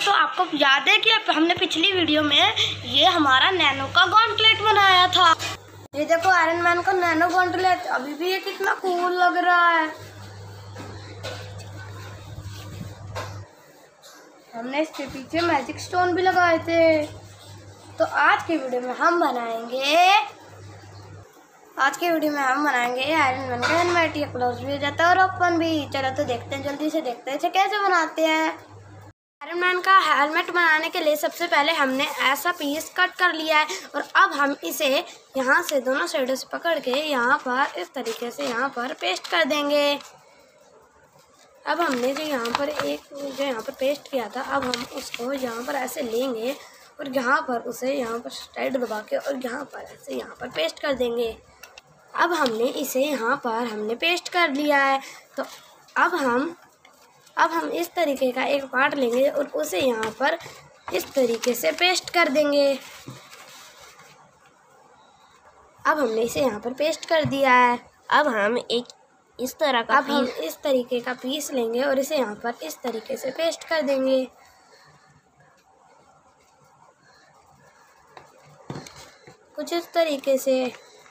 दोस्तों आपको याद है कि हमने पिछली वीडियो में ये हमारा नैनो का गॉन्टलेट बनाया था। ये देखो आयरन मैन का नैनो गॉन्टलेट, अभी भी ये कितना कूल लग रहा है। हमने इसके पीछे मैजिक स्टोन भी लगाए थे। तो आज की वीडियो में हम बनाएंगे आयरन मैन का हेलमेट। ये क्लोज भी हो जाता है और ओपन भी। चलो तो देखते हैं, जल्दी से देखते हैं इसे कैसे बनाते हैं। आयरन मैन का हेलमेट बनाने के लिए सबसे पहले हमने ऐसा पीस कट कर लिया है और अब हम इसे यहाँ से दोनों साइडों से पकड़ के यहाँ पर इस तरीके से यहाँ पर पेस्ट कर देंगे। अब हमने जो यहाँ पर पेस्ट किया था, अब हम उसको यहाँ पर ऐसे लेंगे और यहाँ पर उसे यहाँ पर टाइट दबा के और यहाँ पर ऐसे यहाँ पर पेस्ट कर देंगे। अब हमने इसे यहाँ पर हमने पेस्ट कर लिया है। तो अब हम इस तरीके का एक पार्ट लेंगे और उसे यहाँ पर इस तरीके से पेस्ट कर देंगे। अब हमने इसे यहाँ पर पेस्ट कर दिया है। अब हम एक इस तरीके का पीस लेंगे और इसे यहाँ पर इस तरीके से पेस्ट कर देंगे। कुछ इस तरीके से।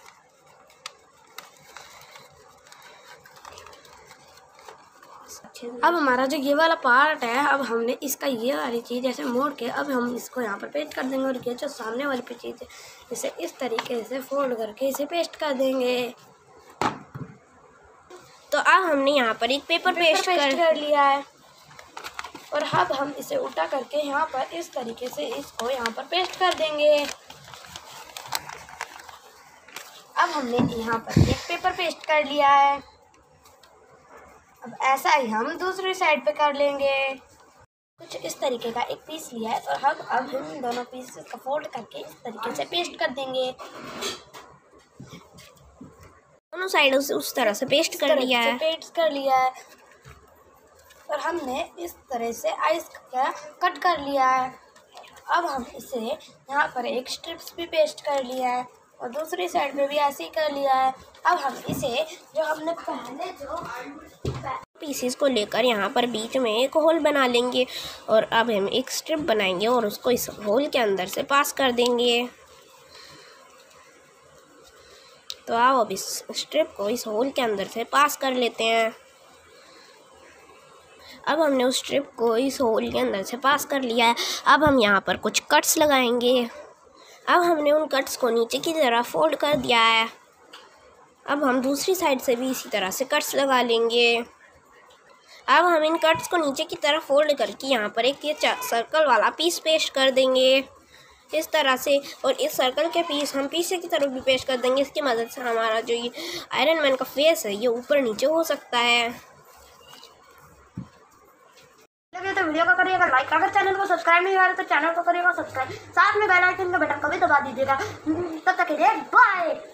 अब हमारा जो ये वाला पार्ट है, अब हमने इसका ये वाली चीज़ ऐसे मोड़ के अब हम इसको यहाँ पर पेस्ट कर देंगे और ये जो सामने वाली पे चीज़ है इसे इस तरीके से फोल्ड करके इसे पेस्ट कर देंगे। तो अब हमने यहाँ पर एक पेपर पेस्ट कर लिया है और अब हम इसे उल्टा करके यहाँ पर इस तरीके से इसको यहाँ पर पेस्ट कर देंगे। अब हमने यहाँ पर एक पेपर पेस्ट कर लिया है। अब ऐसा ही हम दूसरी साइड पे कर लेंगे। कुछ इस तरीके का एक पीस लिया है और अब हम दोनों पीस का फोल्ड करके इस तरीके से पेस्ट कर देंगे। दोनों साइडों से उस तरह से पेस्ट कर लिया है और हमने इस तरह से आइस का कट कर लिया है। अब हम इसे यहाँ पर एक स्ट्रिप्स भी पेस्ट कर लिया है और दूसरी साइड में भी ऐसे ही कर लिया है। अब हम इसे जो हमने पहले पीसेस को लेकर यहाँ पर बीच में एक होल बना लेंगे और अब हम एक स्ट्रिप बनाएंगे और उसको इस होल के अंदर से पास कर देंगे। तो आओ अब इस स्ट्रिप को इस होल के अंदर से पास कर लेते हैं। अब हमने उस स्ट्रिप को इस होल के अंदर से पास कर लिया है। अब हम यहाँ पर कुछ कट्स लगाएंगे। अब हमने उन कट्स को नीचे की तरफ फोल्ड कर दिया है। अब हम दूसरी साइड से भी इसी तरह से कट्स लगा लेंगे। अब हम इन कट्स को नीचे की तरफ फोल्ड करके यहाँ पर एक ये सर्कल वाला पीस पेस्ट कर देंगे इस तरह से। और इस सर्कल के पीस हम पीछे की तरफ भी पेस्ट कर देंगे। इसकी मदद से हमारा जो ये आयरन मैन का फेस है ये ऊपर नीचे हो सकता है। तो वीडियो को करिएगा लाइक, अगर चैनल को सब्सक्राइब नहीं हुआ है तो चैनल को करिएगा सब्सक्राइब, साथ में बेल आइकन का बटन को भी दबा दीजिएगा। तब तक के लिए बाय।